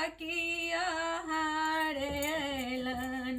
किया हारलन।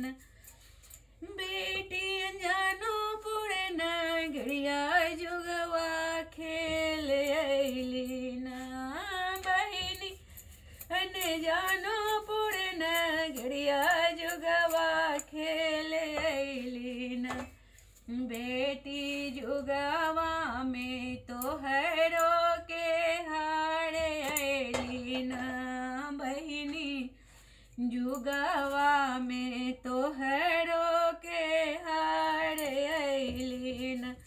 बेटी जानो पुरे नगरिया जुगवा खेल अइली ना बहिनी अने जानो पुरे नगरिया जुगवा खेल अइली ना। बेटी जुगवा में तोहरो के हार अइली ना बहिनी जुगवा में तोहरो के हार अइली ना।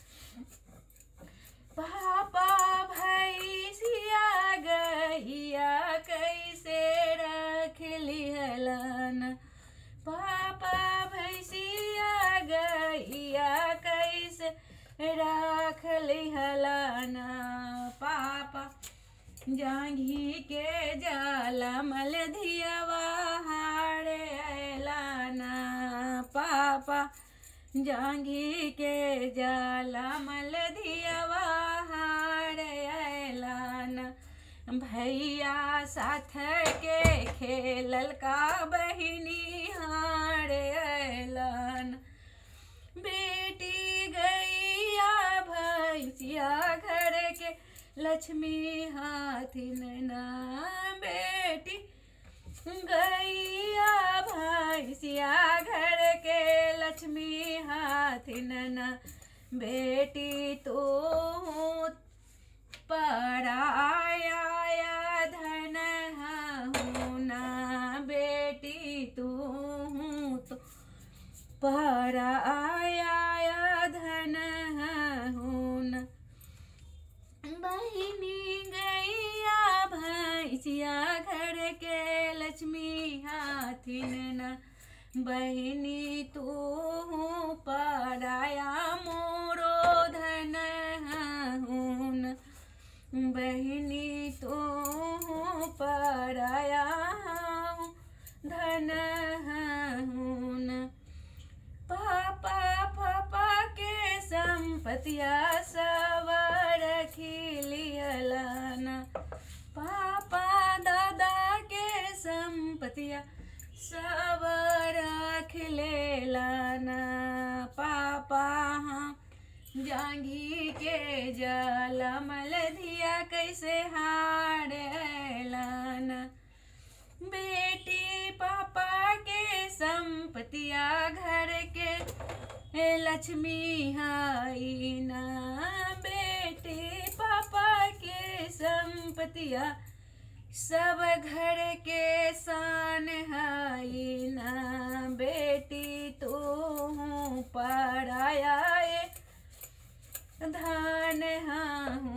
पापा भैसिया गैया कैसे रख लिहलन। पापा भैसिया गैया कैसे रख लिहलन। पापा जांघी के जाला मल धियावा हार अइलाना। पापा जांघी के जाला मल धियावा हार अइलाना। भैया साथ के खेलल का बहिनी हार अइलन। बेटी गैया भैंसिया घर के लक्ष्मी हाथिन ना। बेटी गैया भैंसिया घर के लक्ष्मी हाथिन ना। बेटी तू पराया धन हूँ ना। बेटी तू तो पराया धन हूँ ना। बहिनी गैया भैंसिया घर के लक्ष्मी हाथिन ना। बहिनी तू पराया मोरो धन हूँ ना। बहिनी तू पराया धन हूँ ना। पापा पापा के संपतिया सब रखी लिहलन। पापा दादा के संपतिया सब रख लेलन। पापा हम जांघी के जाला मल धिया कैसे हार अइलन। बेटी पापा के संपतिया घर के लक्ष्मी हाई ना। बेटी पापा के संपतिया सब घर के शान हाई ना। बेटी तू पराया धन